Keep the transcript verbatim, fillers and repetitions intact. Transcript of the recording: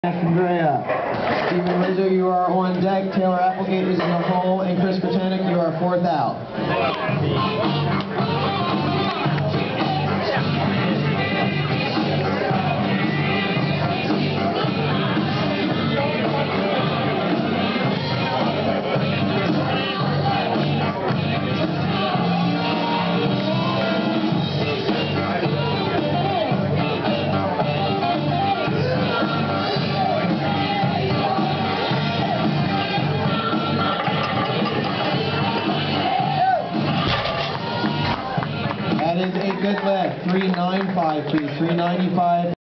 Andrea. Stephen Rizzo, you are on deck. Taylor Applegate is in the hole. And Chris Botanic, you are fourth out. That is a good lift. three ninety-five, please. three ninety-five.